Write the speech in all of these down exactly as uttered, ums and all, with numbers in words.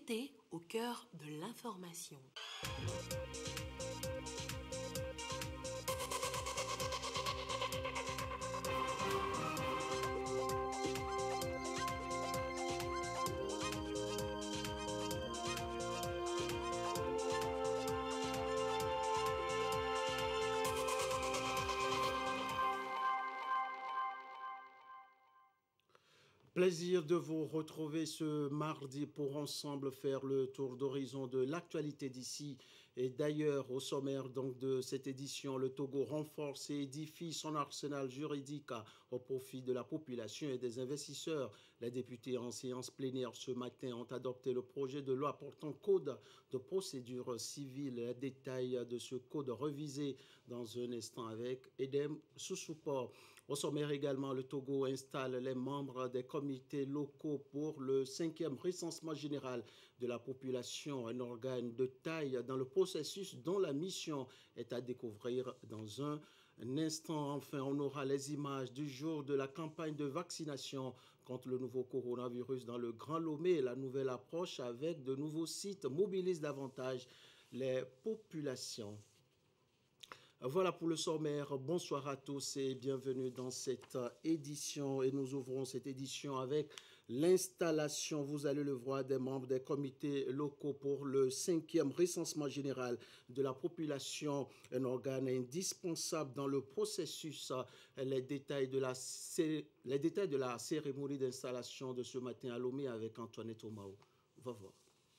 santé au cœur de l'information. Plaisir de vous retrouver ce mardi pour ensemble faire le tour d'horizon de l'actualité d'ici et d'ailleurs. Au sommaire donc de cette édition, le Togo renforce et édifie son arsenal juridique au profit de la population et des investisseurs. Les députés en séance plénière ce matin ont adopté le projet de loi portant code de procédure civile. Les détails de ce code revisé dans un instant avec Edem Soussoupo. Au sommaire également, le Togo installe les membres des comités locaux pour le cinquième recensement général de la population, un organe de taille dans le processus dont la mission est à découvrir dans un instant. Enfin, on aura les images du jour de la campagne de vaccination contre le nouveau coronavirus dans le Grand Lomé. La nouvelle approche avec de nouveaux sites mobilise davantage les populations. Voilà pour le sommaire. Bonsoir à tous et bienvenue dans cette édition. Et nous ouvrons cette édition avec l'installation, vous allez le voir, des membres des comités locaux pour le cinquième recensement général de la population, un organe indispensable dans le processus. Les détails de la, les détails de la cérémonie d'installation de ce matin à Lomé avec Antoinette Omao. Va voir.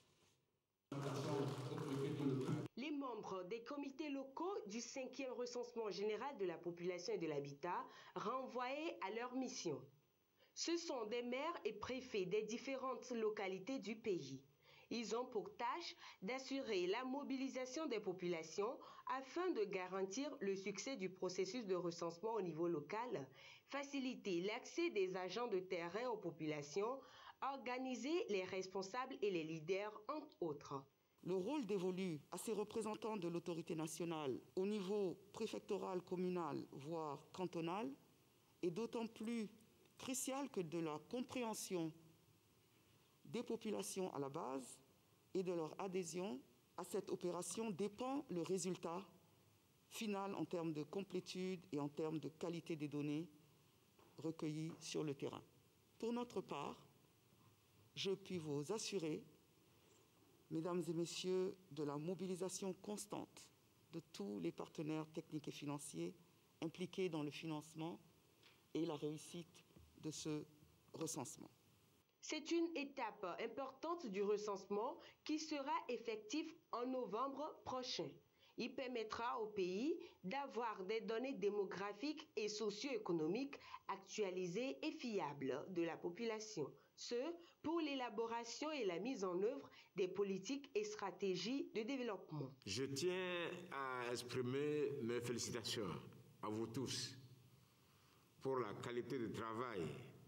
Les membres des comités locaux du cinquième recensement général de la population et de l'habitat renvoyés à leur mission. Ce sont des maires et préfets des différentes localités du pays. Ils ont pour tâche d'assurer la mobilisation des populations afin de garantir le succès du processus de recensement au niveau local, faciliter l'accès des agents de terrain aux populations, organiser les responsables et les leaders, entre autres. Le rôle dévolu à ces représentants de l'autorité nationale au niveau préfectoral, communal, voire cantonal, est d'autant plus crucial que de la compréhension des populations à la base et de leur adhésion à cette opération dépend le résultat final en termes de complétude et en termes de qualité des données recueillies sur le terrain. Pour notre part, je puis vous assurer, Mesdames et Messieurs, de la mobilisation constante de tous les partenaires techniques et financiers impliqués dans le financement et la réussite de ce recensement. C'est une étape importante du recensement qui sera effective en novembre prochain. Il permettra au pays d'avoir des données démographiques et socio-économiques actualisées et fiables de la population. Ce, pour l'élaboration et la mise en œuvre des politiques et stratégies de développement. Je tiens à exprimer mes félicitations à vous tous pour la qualité de travail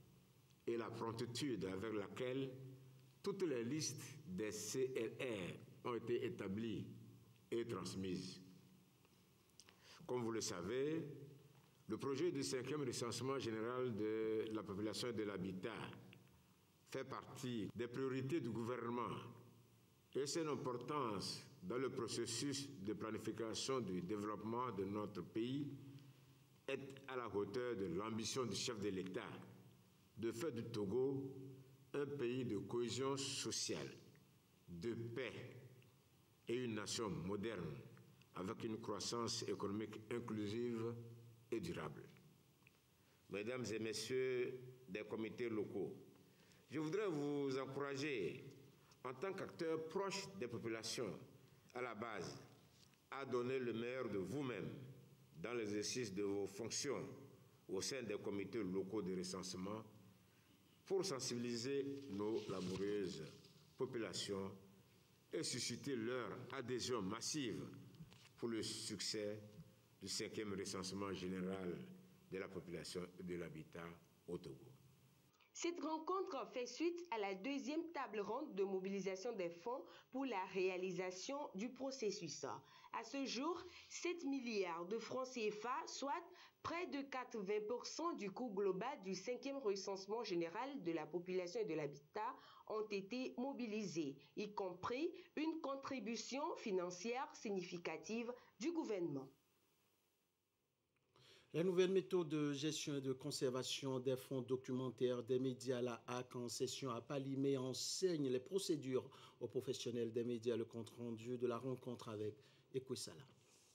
et la promptitude avec laquelle toutes les listes des C L R ont été établies et transmises. Comme vous le savez, le projet du cinquième recensement général de la population et de l'habitat fait partie des priorités du gouvernement et son importance dans le processus de planification du développement de notre pays est à la hauteur de l'ambition du chef de l'État de faire du Togo un pays de cohésion sociale, de paix et une nation moderne avec une croissance économique inclusive et durable. Mesdames et Messieurs des comités locaux, je voudrais vous encourager, en tant qu'acteurs proches des populations, à la base, à donner le meilleur de vous-même dans l'exercice de vos fonctions au sein des comités locaux de recensement pour sensibiliser nos laborieuses populations et susciter leur adhésion massive pour le succès du cinquième recensement général de la population et de l'habitat au Togo. Cette rencontre fait suite à la deuxième table ronde de mobilisation des fonds pour la réalisation du processus. À ce jour, sept milliards de francs C F A, soit près de quatre-vingts pour cent du coût global du cinquième recensement général de la population et de l'habitat, ont été mobilisés, y compris une contribution financière significative du gouvernement. La nouvelle méthode de gestion et de conservation des fonds documentaires des médias, la H A C, en session à Palimé, enseigne les procédures aux professionnels des médias. Le compte-rendu de la rencontre avec Ekwesala.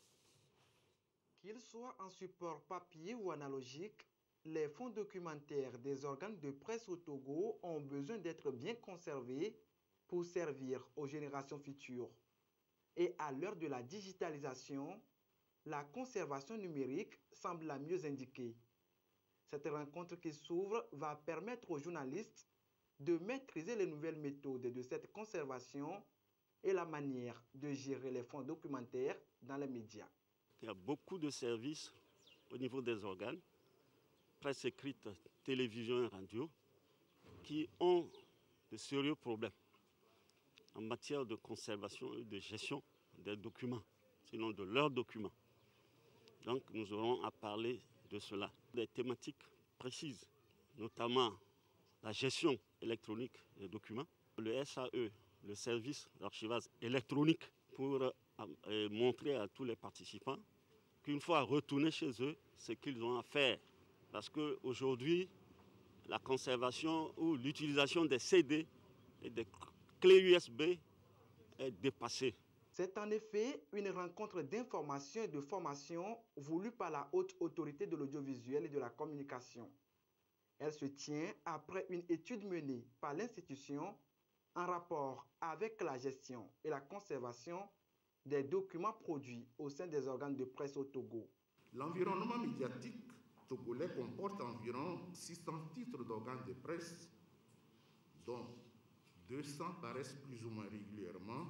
Qu'ils soient en support papier ou analogique, les fonds documentaires des organes de presse au Togo ont besoin d'être bien conservés pour servir aux générations futures. Et à l'heure de la digitalisation, la conservation numérique semble la mieux indiquée. Cette rencontre qui s'ouvre va permettre aux journalistes de maîtriser les nouvelles méthodes de cette conservation et la manière de gérer les fonds documentaires dans les médias. Il y a beaucoup de services au niveau des organes, presse écrite, télévision et radio, qui ont de sérieux problèmes en matière de conservation et de gestion des documents, sinon de leurs documents. Donc nous aurons à parler de cela, des thématiques précises, notamment la gestion électronique des documents, le S A E, le service d'archivage électronique, pour euh, montrer à tous les participants qu'une fois retournés chez eux, ce qu'ils ont à faire. Parce qu'aujourd'hui, la conservation ou l'utilisation des C D et des clés U S B est dépassée. C'est en effet une rencontre d'information et de formation voulue par la Haute Autorité de l'Audiovisuel et de la Communication. Elle se tient après une étude menée par l'institution en rapport avec la gestion et la conservation des documents produits au sein des organes de presse au Togo. L'environnement médiatique togolais comporte environ six cents titres d'organes de presse, dont deux cents paraissent plus ou moins régulièrement,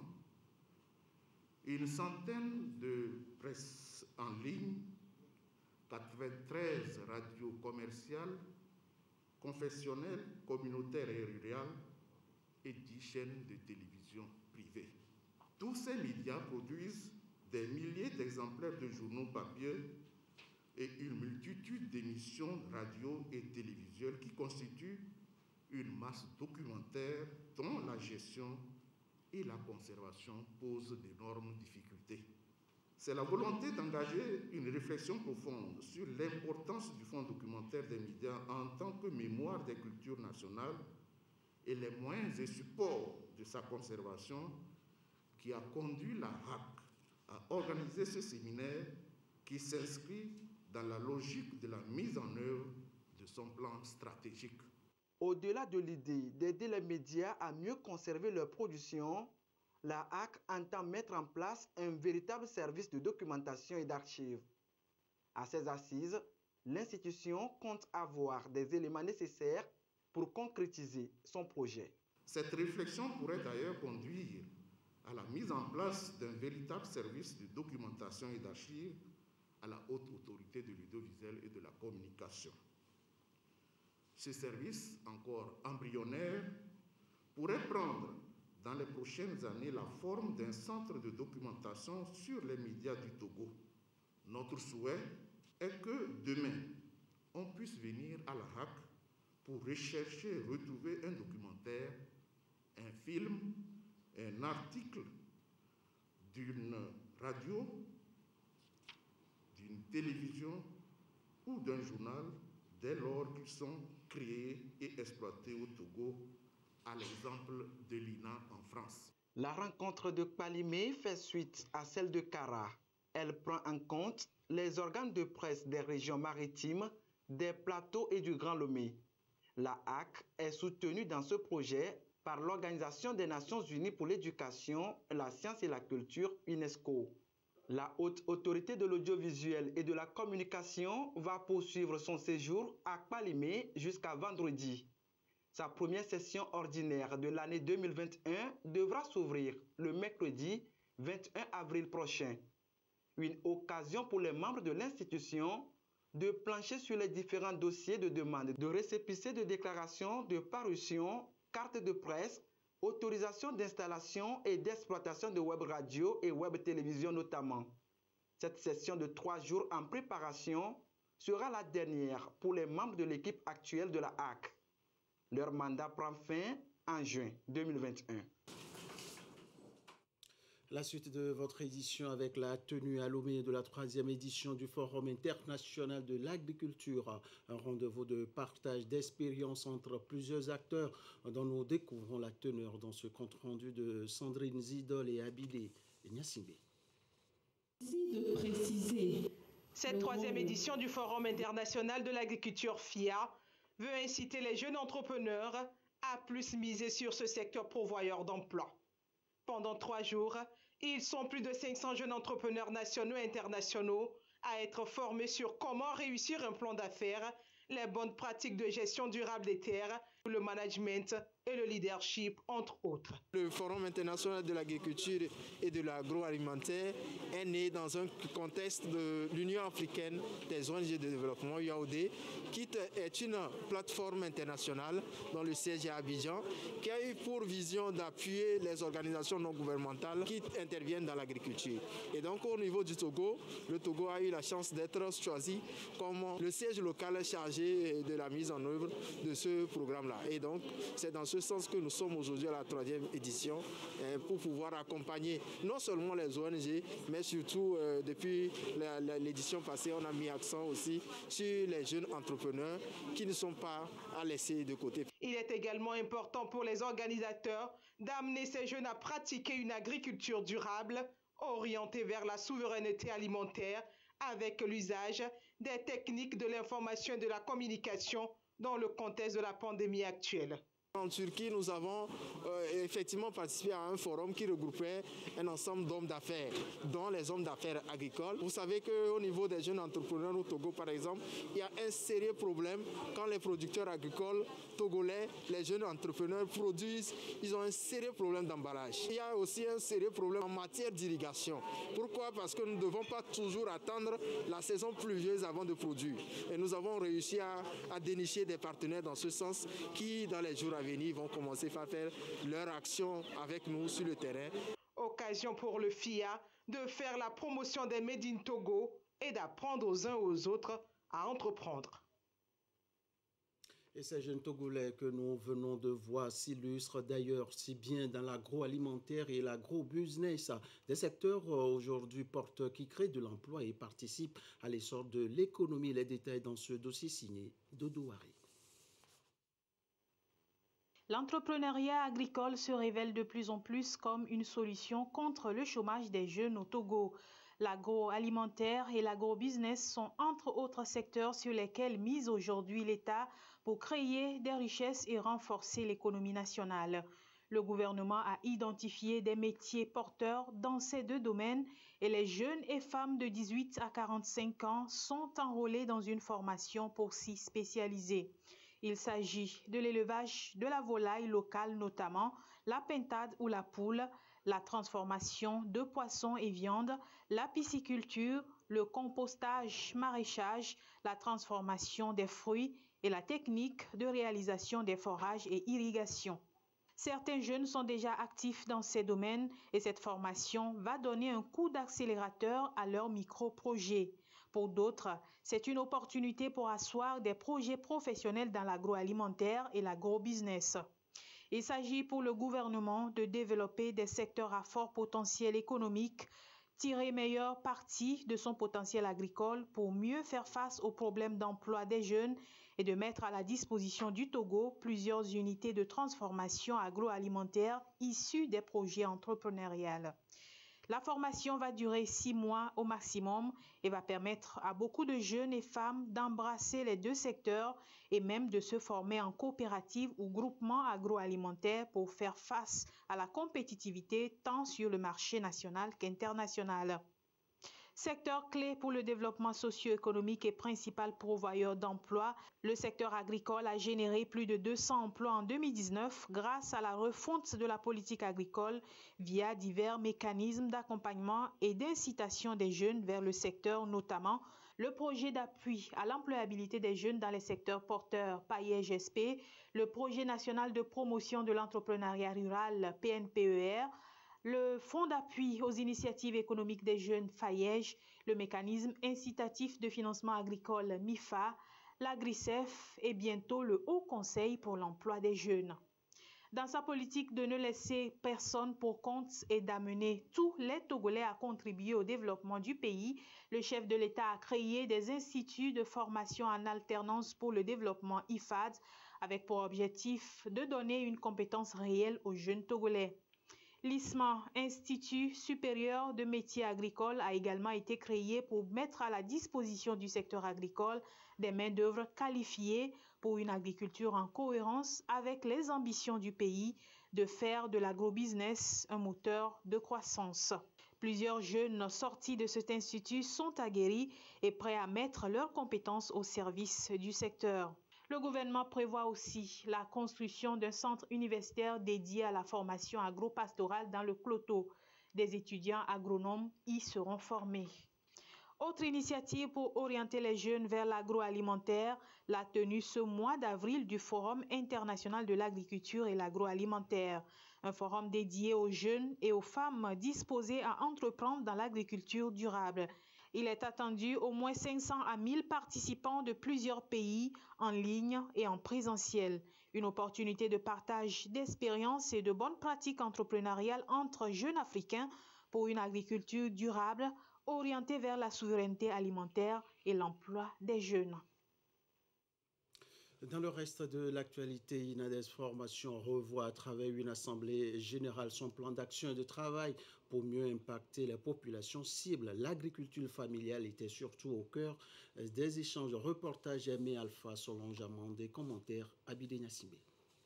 une centaine de presses en ligne, quatre-vingt-treize radios commerciales, confessionnelles, communautaires et rurales et dix chaînes de télévision privées. Tous ces médias produisent des milliers d'exemplaires de journaux papier et une multitude d'émissions radio et télévisuelles qui constituent une masse documentaire dont la gestion et la conservation posent d'énormes difficultés. C'est la volonté d'engager une réflexion profonde sur l'importance du fonds documentaire des médias en tant que mémoire des cultures nationales et les moyens et supports de sa conservation qui a conduit la H A C à organiser ce séminaire qui s'inscrit dans la logique de la mise en œuvre de son plan stratégique. Au-delà de l'idée d'aider les médias à mieux conserver leur production, la H A C entend mettre en place un véritable service de documentation et d'archives. À ces assises, l'institution compte avoir des éléments nécessaires pour concrétiser son projet. Cette réflexion pourrait d'ailleurs conduire à la mise en place d'un véritable service de documentation et d'archives à la Haute Autorité de l'Audiovisuel et de la Communication. Ce service, encore embryonnaire, pourrait prendre dans les prochaines années la forme d'un centre de documentation sur les médias du Togo. Notre souhait est que demain, on puisse venir à la H A C pour rechercher et retrouver un documentaire, un film, un article d'une radio, d'une télévision ou d'un journal dès lors qu'ils sont créés et exploités au Togo, à l'exemple de l'I N A en France. La rencontre de Palimé fait suite à celle de Kara. Elle prend en compte les organes de presse des régions maritimes, des plateaux et du Grand Lomé. La H A C est soutenue dans ce projet par l'Organisation des Nations Unies pour l'éducation, la science et la culture, UNESCO. La Haute Autorité de l'Audiovisuel et de la Communication va poursuivre son séjour à Palimé jusqu'à vendredi. Sa première session ordinaire de l'année deux mille vingt et un devra s'ouvrir le mercredi vingt et un avril prochain. Une occasion pour les membres de l'institution de plancher sur les différents dossiers de demande de récépissé de déclaration de parution, carte de presse, autorisation d'installation et d'exploitation de web radio et web télévision notamment. Cette session de trois jours en préparation sera la dernière pour les membres de l'équipe actuelle de la A C. Leur mandat prend fin en juin deux mille vingt et un. La suite de votre édition avec la tenue à Lomé de la troisième édition du Forum international de l'agriculture, un rendez-vous de partage d'expériences entre plusieurs acteurs dont nous découvrons la teneur dans ce compte-rendu de Sandrine Zidol et Abidé Niasimbe. De préciser. Cette troisième édition du Forum international de l'agriculture F I A veut inciter les jeunes entrepreneurs à plus miser sur ce secteur pourvoyeur d'emplois. Pendant trois jours, ils sont plus de cinq cents jeunes entrepreneurs nationaux et internationaux à être formés sur comment réussir un plan d'affaires, les bonnes pratiques de gestion durable des terres, le management et le leadership, entre autres. Le Forum international de l'agriculture et de l'agroalimentaire est né dans un contexte de l'Union africaine des O N G de développement, U A O D, qui est une plateforme internationale dont le siège est à Abidjan, qui a eu pour vision d'appuyer les organisations non gouvernementales qui interviennent dans l'agriculture. Et donc au niveau du Togo, le Togo a eu la chance d'être choisi comme le siège local chargé de la mise en œuvre de ce programme-là. Et donc c'est dans ce sens que nous sommes aujourd'hui à la troisième édition pour pouvoir accompagner non seulement les O N G, mais surtout euh, depuis l'édition passée, on a mis accent aussi sur les jeunes entrepreneurs qui ne sont pas à laisser de côté. Il est également important pour les organisateurs d'amener ces jeunes à pratiquer une agriculture durable, orientée vers la souveraineté alimentaire, avec l'usage des techniques de l'information et de la communication dans le contexte de la pandémie actuelle. En Turquie, nous avons euh, effectivement participé à un forum qui regroupait un ensemble d'hommes d'affaires, dont les hommes d'affaires agricoles. Vous savez qu'au niveau des jeunes entrepreneurs au Togo, par exemple, il y a un sérieux problème quand les producteurs agricoles togolais, les jeunes entrepreneurs produisent, ils ont un sérieux problème d'emballage. Il y a aussi un sérieux problème en matière d'irrigation. Pourquoi? Parce que nous ne devons pas toujours attendre la saison pluvieuse avant de produire. Et nous avons réussi à, à dénicher des partenaires dans ce sens qui, dans les jours à venir, vont commencer à faire leur action avec nous sur le terrain. Occasion pour le F I A de faire la promotion des Made in Togo et d'apprendre aux uns aux autres à entreprendre. Et ces jeunes Togolais que nous venons de voir s'illustrent d'ailleurs si bien dans l'agroalimentaire et l'agro-business, des secteurs aujourd'hui porteurs qui créent de l'emploi et participent à l'essor de l'économie. Les détails dans ce dossier signé Dodo Harry. L'entrepreneuriat agricole se révèle de plus en plus comme une solution contre le chômage des jeunes au Togo. L'agroalimentaire et l'agrobusiness sont entre autres secteurs sur lesquels mise aujourd'hui l'État pour créer des richesses et renforcer l'économie nationale. Le gouvernement a identifié des métiers porteurs dans ces deux domaines et les jeunes et femmes de dix-huit à quarante-cinq ans sont enrôlés dans une formation pour s'y spécialiser. Il s'agit de l'élevage de la volaille locale notamment, la pintade ou la poule, la transformation de poissons et viandes, la pisciculture, le compostage maraîchage, la transformation des fruits et la technique de réalisation des forages et irrigation. Certains jeunes sont déjà actifs dans ces domaines et cette formation va donner un coup d'accélérateur à leurs micro-projets. Pour d'autres, c'est une opportunité pour asseoir des projets professionnels dans l'agroalimentaire et l'agrobusiness. Il s'agit pour le gouvernement de développer des secteurs à fort potentiel économique, tirer meilleur parti de son potentiel agricole pour mieux faire face aux problèmes d'emploi des jeunes et de mettre à la disposition du Togo plusieurs unités de transformation agroalimentaire issues des projets entrepreneuriaux. La formation va durer six mois au maximum et va permettre à beaucoup de jeunes et femmes d'embrasser les deux secteurs et même de se former en coopérative ou groupement agroalimentaire pour faire face à la compétitivité tant sur le marché national qu'international. Secteur clé pour le développement socio-économique et principal pourvoyeur d'emplois, le secteur agricole a généré plus de deux cents emplois en deux mille dix-neuf grâce à la refonte de la politique agricole via divers mécanismes d'accompagnement et d'incitation des jeunes vers le secteur, notamment le projet d'appui à l'employabilité des jeunes dans les secteurs porteurs Paillège S P, le projet national de promotion de l'entrepreneuriat rural P N P E R, le fonds d'appui aux initiatives économiques des jeunes Paillège, le mécanisme incitatif de financement agricole M I F A, l'Agri-C E F et bientôt le Haut Conseil pour l'emploi des jeunes. Dans sa politique de ne laisser personne pour compte et d'amener tous les Togolais à contribuer au développement du pays, le chef de l'État a créé des instituts de formation en alternance pour le développement I F A D avec pour objectif de donner une compétence réelle aux jeunes Togolais. L'I S M A, Institut supérieur de métiers agricoles, a également été créé pour mettre à la disposition du secteur agricole des main-d'œuvre qualifiées pour une agriculture en cohérence avec les ambitions du pays de faire de l'agrobusiness un moteur de croissance. Plusieurs jeunes sortis de cet institut sont aguerris et prêts à mettre leurs compétences au service du secteur. Le gouvernement prévoit aussi la construction d'un centre universitaire dédié à la formation agro-pastorale dans le Cloto. Des étudiants agronomes y seront formés. Autre initiative pour orienter les jeunes vers l'agroalimentaire, la tenue ce mois d'avril du Forum international de l'agriculture et l'agroalimentaire. Un forum dédié aux jeunes et aux femmes disposées à entreprendre dans l'agriculture durable. Il est attendu au moins cinq cents à mille participants de plusieurs pays en ligne et en présentiel. Une opportunité de partage d'expériences et de bonnes pratiques entrepreneuriales entre jeunes Africains pour une agriculture durable orientée vers la souveraineté alimentaire et l'emploi des jeunes. Dans le reste de l'actualité, INADES Formation revoit à travers une assemblée générale son plan d'action et de travail pour mieux impacter les populations cibles. L'agriculture familiale était surtout au cœur des échanges. Reportage Aimé Alpha, Solange Amandé, commentaire Abidé Nassimé.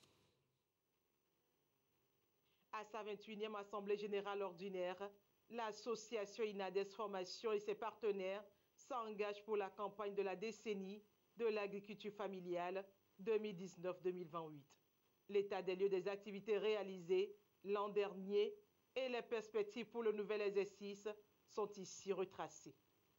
À sa vingt-et-unième assemblée générale ordinaire, l'association INADES Formation et ses partenaires s'engagent pour la campagne de la décennie de l'agriculture familiale deux mille dix-neuf deux mille vingt-huit. L'état des lieux des activités réalisées l'an dernier et les perspectives pour le nouvel exercice sont ici retracées.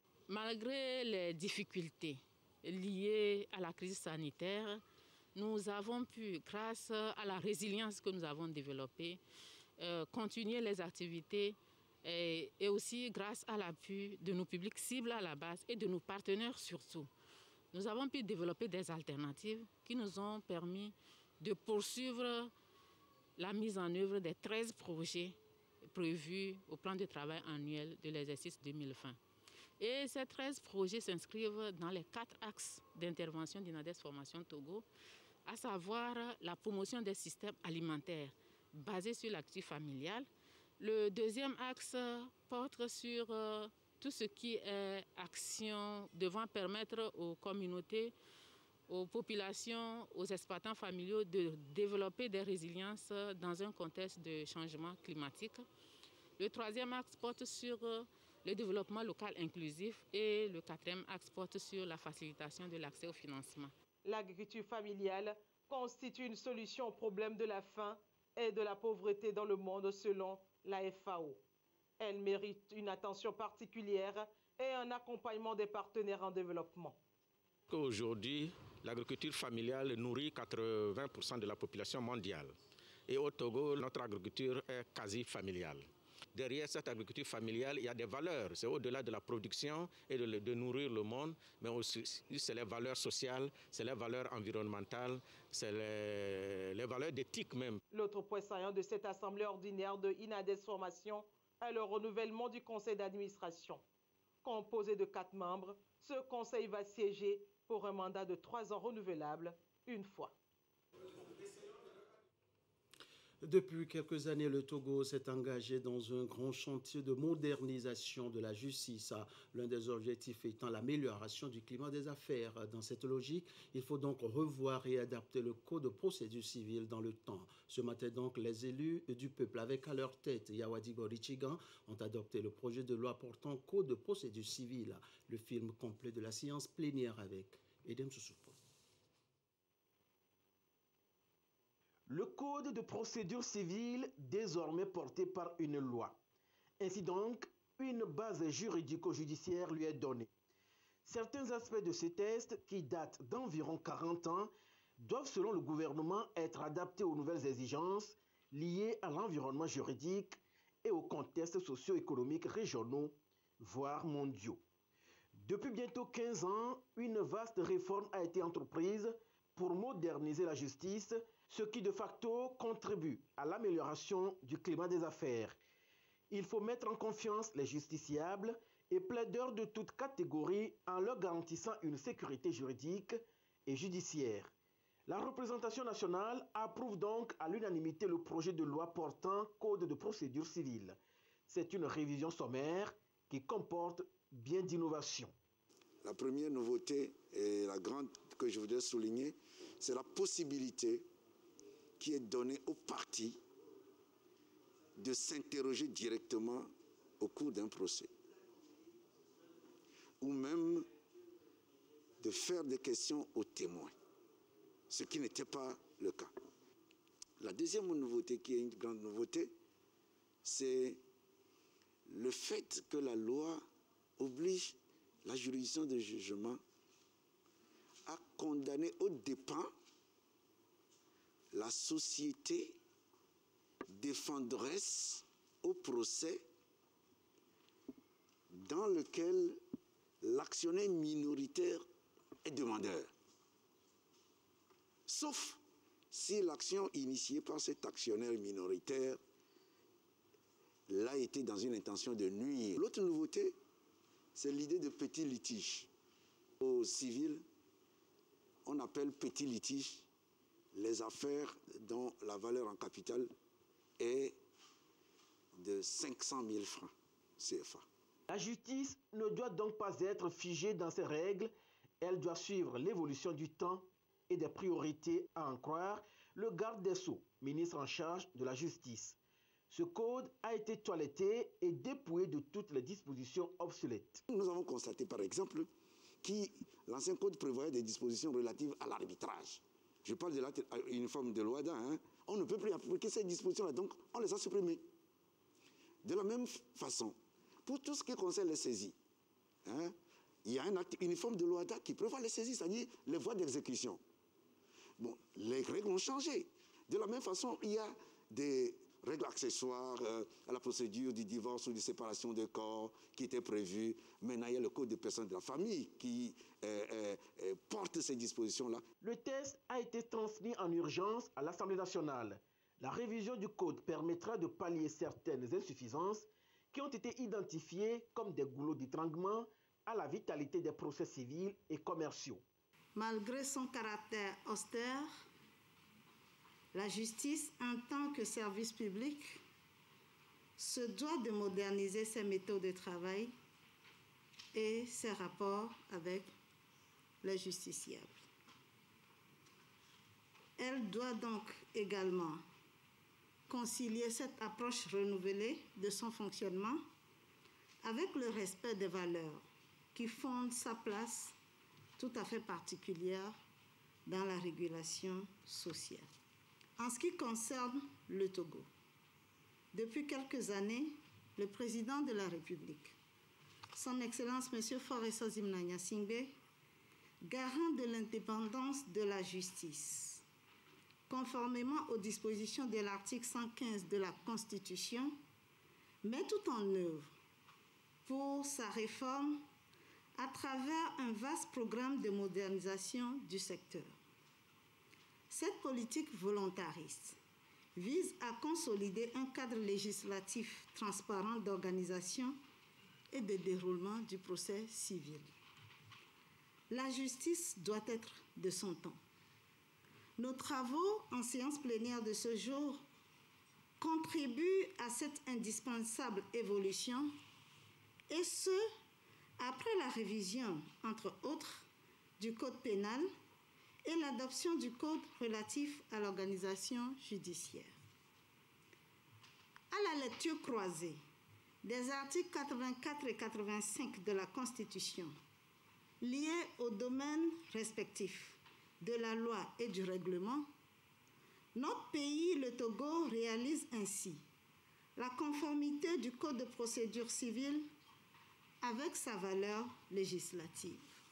Malgré les difficultés liées à la crise sanitaire, nous avons pu, grâce à la résilience que nous avons développée, euh, continuer les activités et, et aussi grâce à l'appui de nos publics cibles à la base et de nos partenaires surtout. Nous avons pu développer des alternatives qui nous ont permis de poursuivre la mise en œuvre des treize projets prévus au plan de travail annuel de l'exercice deux mille vingt. Et ces treize projets s'inscrivent dans les quatre axes d'intervention d'INADES Formation Togo, à savoir la promotion des systèmes alimentaires basés sur l'actif familial. Le deuxième axe porte sur euh, tout ce qui est action devant permettre aux communautés, aux populations, aux exploitants familiaux de développer des résiliences dans un contexte de changement climatique. Le troisième axe porte sur le développement local inclusif et le quatrième axe porte sur la facilitation de l'accès au financement. L'agriculture familiale constitue une solution au problème de la faim et de la pauvreté dans le monde selon la F A O. Elle mérite une attention particulière et un accompagnement des partenaires en développement. Aujourd'hui, l'agriculture familiale nourrit quatre-vingts pour cent de la population mondiale. Et au Togo, notre agriculture est quasi familiale. Derrière cette agriculture familiale, il y a des valeurs. C'est au-delà de la production et de, de nourrir le monde, mais aussi c'est les valeurs sociales, c'est les valeurs environnementales, c'est les, les valeurs d'éthique même. L'autre point saillant de cette assemblée ordinaire de INADES Formation est le renouvellement du conseil d'administration. Composé de quatre membres, ce conseil va siéger pour un mandat de trois ans renouvelable une fois. Depuis quelques années, le Togo s'est engagé dans un grand chantier de modernisation de la justice. L'un des objectifs étant l'amélioration du climat des affaires. Dans cette logique, il faut donc revoir et adapter le code de procédure civile dans le temps. Ce matin donc, les élus du peuple, avec à leur tête Yawadi Gorichigan, ont adopté le projet de loi portant code de procédure civile. Le film complet de la séance plénière avec Edem Soussoupo. Le code de procédure civile désormais porté par une loi. Ainsi donc, une base juridico-judiciaire lui est donnée. Certains aspects de ces tests, qui datent d'environ quarante ans, doivent selon le gouvernement être adaptés aux nouvelles exigences liées à l'environnement juridique et aux contextes socio-économiques régionaux, voire mondiaux. Depuis bientôt quinze ans, une vaste réforme a été entreprise pour moderniser la justice, ce qui de facto contribue à l'amélioration du climat des affaires. Il faut mettre en confiance les justiciables et plaideurs de toutes catégories en leur garantissant une sécurité juridique et judiciaire. La représentation nationale approuve donc à l'unanimité le projet de loi portant Code de procédure civile. C'est une révision sommaire qui comporte bien d'innovations. La première nouveauté et la grande que je voudrais souligner, c'est la possibilité qui est donnée aux parties de s'interroger directement au cours d'un procès, ou même de faire des questions aux témoins, ce qui n'était pas le cas. La deuxième nouveauté, qui est une grande nouveauté, c'est le fait que la loi oblige la juridiction de jugement à condamner aux dépens la société défenderesse au procès dans lequel l'actionnaire minoritaire est demandeur. Sauf si l'action initiée par cet actionnaire minoritaire l'a été dans une intention de nuire. L'autre nouveauté, c'est l'idée de petit litige. Au civil, on appelle petit litige les affaires dont la valeur en capital est de cinq cent mille francs C F A. La justice ne doit donc pas être figée dans ses règles, elle doit suivre l'évolution du temps et des priorités, à en croire le garde des Sceaux, ministre en charge de la justice. Ce code a été toiletté et dépouillé de toutes les dispositions obsolètes. Nous avons constaté par exemple que l'ancien code prévoyait des dispositions relatives à l'arbitrage. Je parle de une forme de loi d'A, hein. On ne peut plus appliquer ces dispositions-là, donc on les a supprimées. De la même façon, pour tout ce qui concerne les saisies, hein, il y a un acte uniforme de loi d'A qui prévoit les saisies, c'est-à-dire les voies d'exécution. Bon, les règles ont changé. De la même façon, il y a des règles accessoires euh, à la procédure du divorce ou de séparation de corps qui étaient prévues. Maintenant, il y a le code des personnes de la famille qui euh, euh, euh, porte ces dispositions-là. Le texte a été transmis en urgence à l'Assemblée nationale. La révision du code permettra de pallier certaines insuffisances qui ont été identifiées comme des goulots d'étranglement à la vitalité des procès civils et commerciaux. Malgré son caractère austère, la justice, en tant que service public, se doit de moderniser ses méthodes de travail et ses rapports avec les justiciables. Elle doit donc également concilier cette approche renouvelée de son fonctionnement avec le respect des valeurs qui fondent sa place tout à fait particulière dans la régulation sociale. En ce qui concerne le Togo, depuis quelques années, le président de la République, son Excellence M. Faure Sozimna Singbe, garant de l'indépendance de la justice, conformément aux dispositions de l'article cent quinze de la Constitution, met tout en œuvre pour sa réforme à travers un vaste programme de modernisation du secteur. Cette politique volontariste vise à consolider un cadre législatif transparent d'organisation et de déroulement du procès civil. La justice doit être de son temps. Nos travaux en séance plénière de ce jour contribuent à cette indispensable évolution, et ce, après la révision, entre autres, du Code pénal et l'adoption du Code relatif à l'organisation judiciaire. À la lecture croisée des articles quatre-vingt-quatre et quatre-vingt-cinq de la Constitution, liés aux domaines respectifs de la loi et du règlement, notre pays, le Togo, réalise ainsi la conformité du Code de procédure civile avec sa valeur législative.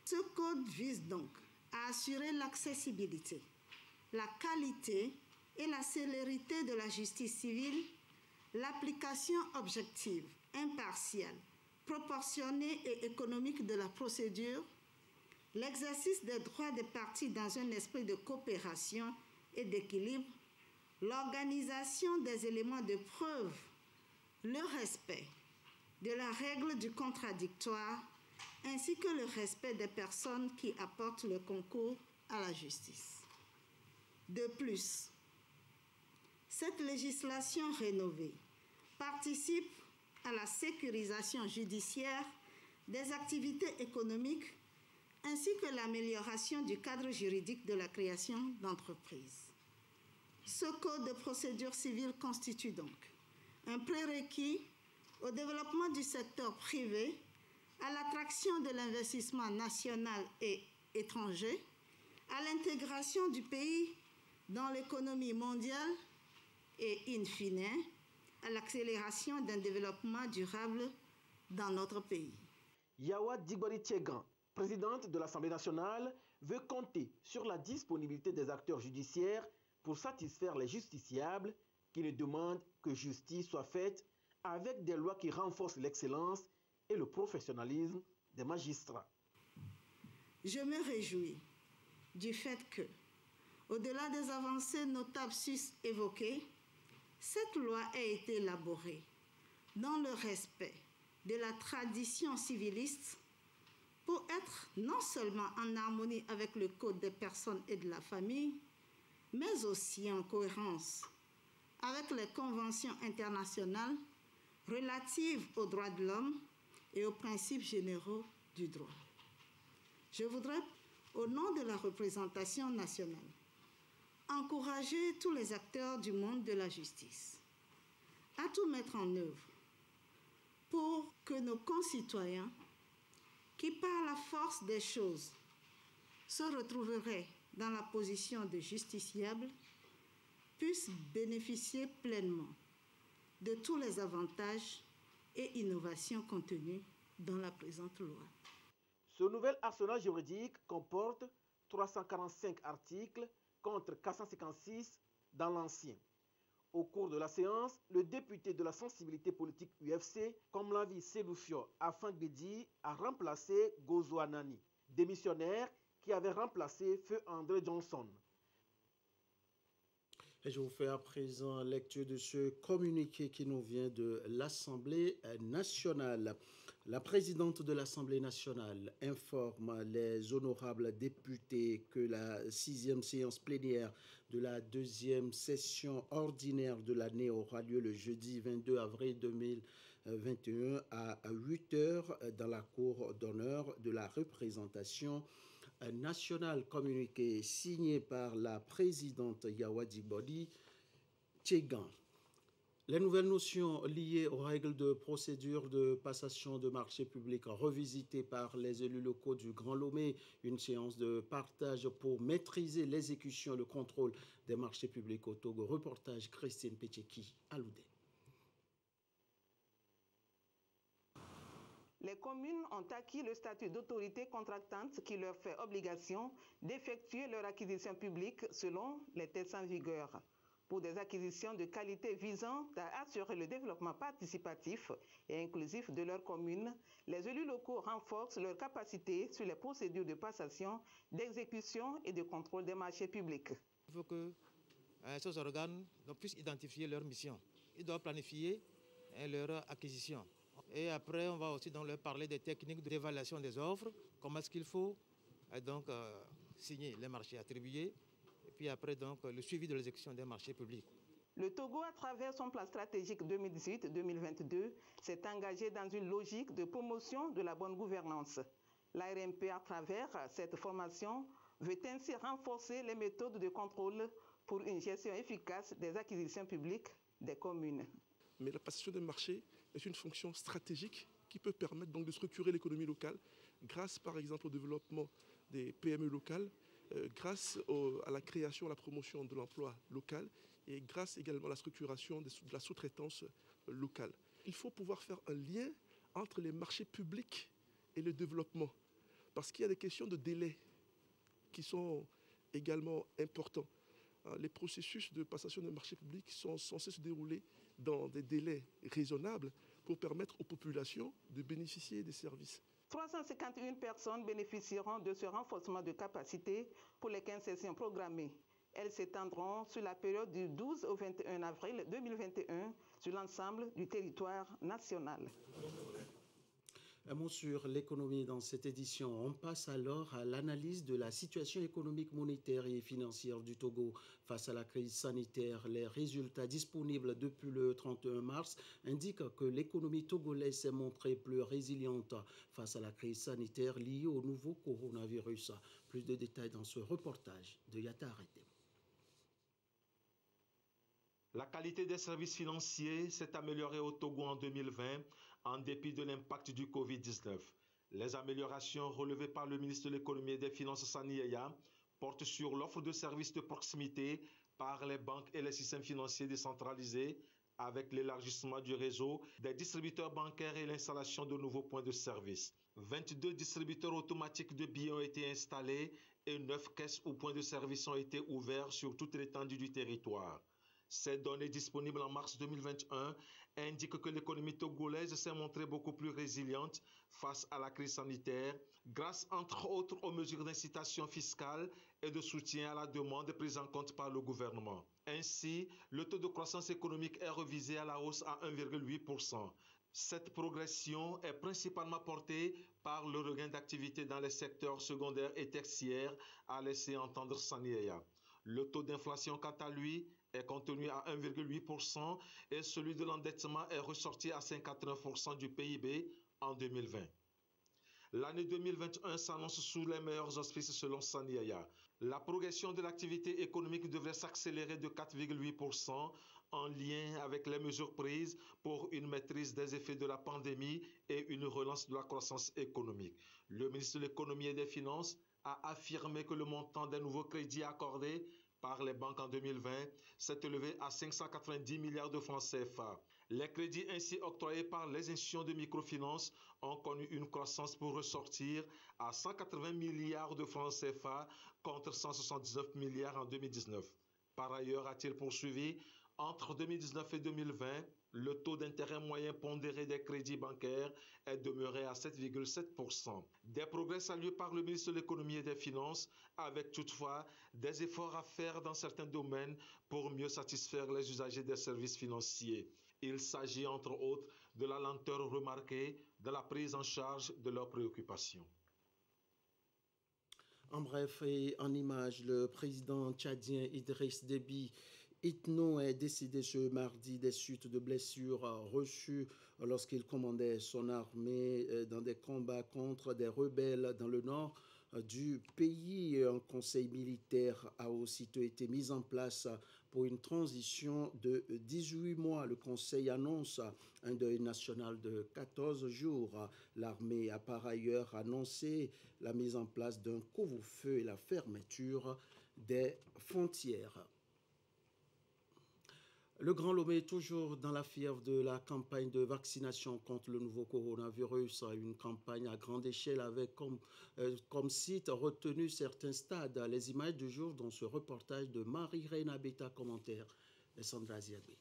Ce code vise donc à assurer l'accessibilité, la qualité et la célérité de la justice civile, l'application objective, impartiale, proportionnée et économique de la procédure, l'exercice des droits des parties dans un esprit de coopération et d'équilibre, l'organisation des éléments de preuve, le respect de la règle du contradictoire, ainsi que le respect des personnes qui apportent le concours à la justice. De plus, cette législation rénovée participe à la sécurisation judiciaire des activités économiques ainsi que l'amélioration du cadre juridique de la création d'entreprises. Ce code de procédure civile constitue donc un prérequis au développement du secteur privé, à l'attraction de l'investissement national et étranger, à l'intégration du pays dans l'économie mondiale et, in fine, à l'accélération d'un développement durable dans notre pays. Yawa Digbori Tchegan, présidente de l'Assemblée nationale, veut compter sur la disponibilité des acteurs judiciaires pour satisfaire les justiciables qui ne demandent que justice soit faite avec des lois qui renforcent l'excellence et le professionnalisme des magistrats. Je me réjouis du fait que, au-delà des avancées notables sus-évoquées, cette loi a été élaborée dans le respect de la tradition civiliste pour être non seulement en harmonie avec le Code des personnes et de la famille, mais aussi en cohérence avec les conventions internationales relatives aux droits de l'homme et aux principes généraux du droit. Je voudrais, au nom de la représentation nationale, encourager tous les acteurs du monde de la justice à tout mettre en œuvre pour que nos concitoyens, qui par la force des choses se retrouveraient dans la position de justiciables, puissent bénéficier pleinement de tous les avantages et innovations contenues dans la présente loi. Ce nouvel arsenal juridique comporte trois cent quarante-cinq articles contre quatre cent cinquante-six dans l'ancien. Au cours de la séance, le député de la sensibilité politique U F C, comme l'a dit Seloufio Afangbedi, a remplacé Gozo Anani, démissionnaire qui avait remplacé Feu André Johnson. Et je vous fais à présent lecture de ce communiqué qui nous vient de l'Assemblée nationale. La présidente de l'Assemblée nationale informe les honorables députés que la sixième séance plénière de la deuxième session ordinaire de l'année aura lieu le jeudi vingt-deux avril deux mille vingt et un à huit heures dans la cour d'honneur de la représentation nationale. Communiqué signé par la présidente Yawa Digbori Tchegan. Les nouvelles notions liées aux règles de procédure de passation de marché public revisitées par les élus locaux du Grand Lomé, une séance de partage pour maîtriser l'exécution et le contrôle des marchés publics au Togo. Reportage Christine Petcheki, Aloudé. Les communes ont acquis le statut d'autorité contractante qui leur fait obligation d'effectuer leur acquisition publique selon les textes en vigueur. Pour des acquisitions de qualité visant à assurer le développement participatif et inclusif de leurs communes, les élus locaux renforcent leur capacité sur les procédures de passation, d'exécution et de contrôle des marchés publics. Il faut que euh, ces organes puissent identifier leur mission. Ils doivent planifier euh, leur acquisition. Et après, on va aussi donc leur parler des techniques d'évaluation des offres, comment est-ce qu'il faut euh, donc, euh, signer les marchés attribués, et puis après donc, le suivi de l'exécution des marchés publics. Le Togo, à travers son plan stratégique deux mille dix-huit deux mille vingt-deux, s'est engagé dans une logique de promotion de la bonne gouvernance. L'A R M P, à travers cette formation, veut ainsi renforcer les méthodes de contrôle pour une gestion efficace des acquisitions publiques des communes. Mais la passation des marchés est une fonction stratégique qui peut permettre donc de structurer l'économie locale grâce par exemple au développement des P M E locales, euh, grâce au, à la création, à la promotion de l'emploi local et grâce également à la structuration de, de la sous-traitance euh, locale. Il faut pouvoir faire un lien entre les marchés publics et le développement parce qu'il y a des questions de délai qui sont également importants. Les processus de passation de marchés publics sont censés se dérouler dans des délais raisonnables pour permettre aux populations de bénéficier des services. trois cent cinquante et une personnes bénéficieront de ce renforcement de capacité pour les quinze sessions programmées. Elles s'étendront sur la période du douze au vingt et un avril deux mille vingt et un sur l'ensemble du territoire national. Un mot sur l'économie dans cette édition. On passe alors à l'analyse de la situation économique, monétaire et financière du Togo face à la crise sanitaire. Les résultats disponibles depuis le trente et un mars indiquent que l'économie togolaise s'est montrée plus résiliente face à la crise sanitaire liée au nouveau coronavirus. Plus de détails dans ce reportage de Yata Arrêté. La qualité des services financiers s'est améliorée au Togo en deux mille vingt en dépit de l'impact du covid dix-neuf. Les améliorations relevées par le ministre de l'économie et des finances Sani Yaya portent sur l'offre de services de proximité par les banques et les systèmes financiers décentralisés avec l'élargissement du réseau des distributeurs bancaires et l'installation de nouveaux points de service. vingt-deux distributeurs automatiques de billets ont été installés et neuf caisses ou points de service ont été ouverts sur toute l'étendue du territoire. Ces données disponibles en mars deux mille vingt et un indiquent que l'économie togolaise s'est montrée beaucoup plus résiliente face à la crise sanitaire, grâce entre autres aux mesures d'incitation fiscale et de soutien à la demande prises en compte par le gouvernement. Ainsi, le taux de croissance économique est revisé à la hausse à un virgule huit pour cent. Cette progression est principalement portée par le regain d'activité dans les secteurs secondaires et tertiaires, a laissé entendre Sani Yaya. Le taux d'inflation, quant à lui, est contenu à un virgule huit pour cent et celui de l'endettement est ressorti à cinquante-neuf pour cent du P I B en deux mille vingt. L'année deux mille vingt et un s'annonce sous les meilleurs auspices selon Sani Yaya. La progression de l'activité économique devrait s'accélérer de quatre virgule huit pour cent en lien avec les mesures prises pour une maîtrise des effets de la pandémie et une relance de la croissance économique. Le ministre de l'économie et des finances a affirmé que le montant des nouveaux crédits accordés par les banques en deux mille vingt s'est élevé à cinq cent quatre-vingt-dix milliards de francs C F A. Les crédits ainsi octroyés par les institutions de microfinance ont connu une croissance pour ressortir à cent quatre-vingts milliards de francs C F A contre cent soixante-dix-neuf milliards en deux mille dix-neuf. Par ailleurs, a-t-il poursuivi, entre deux mille dix-neuf et deux mille vingt, le taux d'intérêt moyen pondéré des crédits bancaires est demeuré à sept virgule sept pour cent. Des progrès salués par le ministre de l'économie et des finances, avec toutefois des efforts à faire dans certains domaines pour mieux satisfaire les usagers des services financiers. Il s'agit entre autres de la lenteur remarquée de la prise en charge de leurs préoccupations. En bref et en images, le président tchadien Idriss Déby Itno est décédé ce mardi des suites de blessures reçues lorsqu'il commandait son armée dans des combats contre des rebelles dans le nord du pays. Un conseil militaire a aussitôt été mis en place pour une transition de dix-huit mois. Le conseil annonce un deuil national de quatorze jours. L'armée a par ailleurs annoncé la mise en place d'un couvre-feu et la fermeture des frontières. Le Grand Lomé est toujours dans la fièvre de la campagne de vaccination contre le nouveau coronavirus, une campagne à grande échelle avec comme, euh, comme site retenu certains stades. Les images du jour dans ce reportage de Marie-Reine Beta, commentaire de Sandra Ziadé.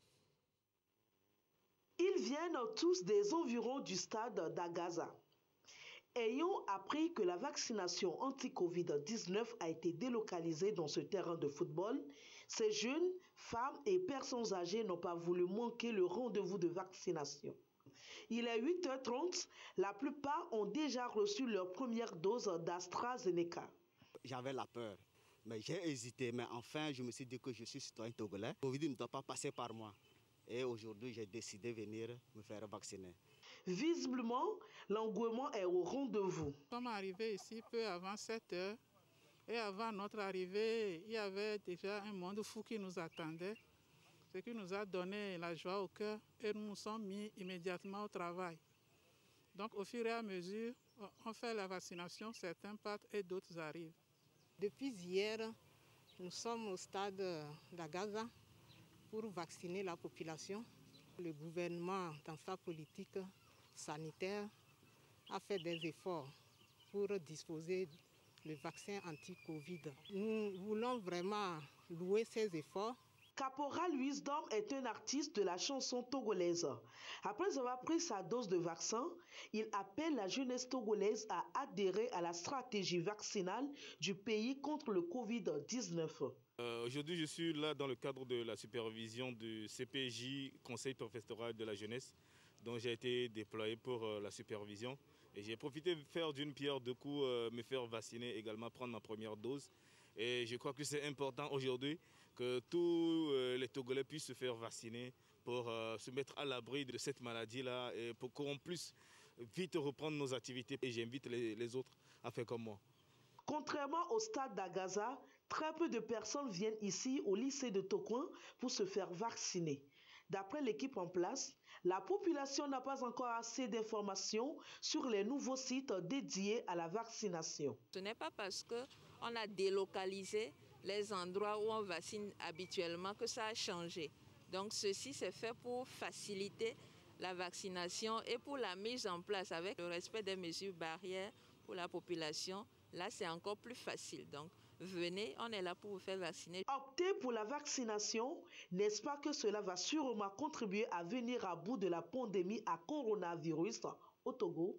Ils viennent tous des environs du stade d'Agaza. Ayant appris que la vaccination anti-covid dix-neuf a été délocalisée dans ce terrain de football, ces jeunes, femmes et personnes âgées n'ont pas voulu manquer le rendez-vous de vaccination. Il est huit heures trente, la plupart ont déjà reçu leur première dose d'AstraZeneca. J'avais la peur, mais j'ai hésité, mais enfin je me suis dit que je suis citoyen togolais. Le Covid ne doit pas passer par moi. Et aujourd'hui, j'ai décidé de venir me faire vacciner. Visiblement, l'engouement est au rendez-vous. Nous sommes arrivés ici peu avant sept heures. Et avant notre arrivée, il y avait déjà un monde fou qui nous attendait, ce qui nous a donné la joie au cœur et nous nous sommes mis immédiatement au travail. Donc au fur et à mesure, on fait la vaccination, certains partent et d'autres arrivent. Depuis hier, nous sommes au stade d'Agaza pour vacciner la population. Le gouvernement, dans sa politique sanitaire, a fait des efforts pour disposer du vaccin anti-Covid. Nous voulons vraiment louer ces efforts. Caporal Wisdom est un artiste de la chanson togolaise. Après avoir pris sa dose de vaccin, il appelle la jeunesse togolaise à adhérer à la stratégie vaccinale du pays contre le Covid dix-neuf. Euh, Aujourd'hui, je suis là dans le cadre de la supervision du C P J, Conseil professoral de la jeunesse, dont j'ai été déployé pour euh, la supervision. Et j'ai profité de faire d'une pierre deux coups, euh, me faire vacciner également, prendre ma première dose. Et je crois que c'est important aujourd'hui que tous euh, les Togolais puissent se faire vacciner pour euh, se mettre à l'abri de cette maladie-là et pour qu'on puisse vite reprendre nos activités. Et j'invite les, les autres à faire comme moi. Contrairement au stade d'Agaza, très peu de personnes viennent ici au lycée de Tokoin pour se faire vacciner. D'après l'équipe en place, la population n'a pas encore assez d'informations sur les nouveaux sites dédiés à la vaccination. Ce n'est pas parce qu'on a délocalisé les endroits où on vaccine habituellement que ça a changé. Donc ceci c'est fait pour faciliter la vaccination et pour la mise en place avec le respect des mesures barrières pour la population. Là c'est encore plus facile. Donc venez, on est là pour vous faire vacciner. Opter pour la vaccination, n'est-ce pas que cela va sûrement contribuer à venir à bout de la pandémie à coronavirus au Togo?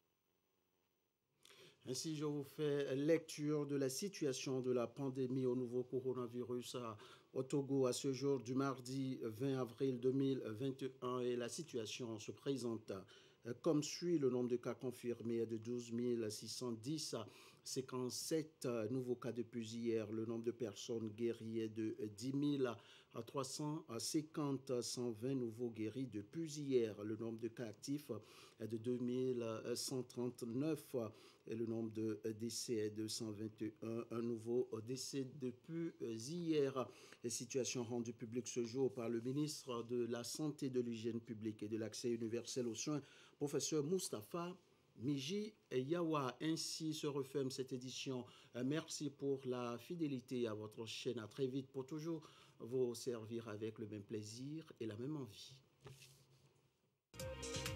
Ainsi, je vous fais lecture de la situation de la pandémie au nouveau coronavirus au Togo à ce jour du mardi vingt avril deux mille vingt et un. Et la situation se présente comme suit. Le nombre de cas confirmés est de douze mille six cent dix, cinquante-sept nouveaux cas depuis hier. Le nombre de personnes guéries est de dix mille trois cent cinquante, cent vingt nouveaux guéris depuis hier. Le nombre de cas actifs est de deux mille cent trente-neuf et le nombre de décès est de cent vingt et un. Un nouveau décès depuis hier. Les situations rendues publiques ce jour par le ministre de la Santé, de l'Hygiène publique et de l'Accès universel aux soins, professeur Moustapha Miji Yawa. Ainsi se referme cette édition. Merci pour la fidélité à votre chaîne. À très vite pour toujours vous servir avec le même plaisir et la même envie.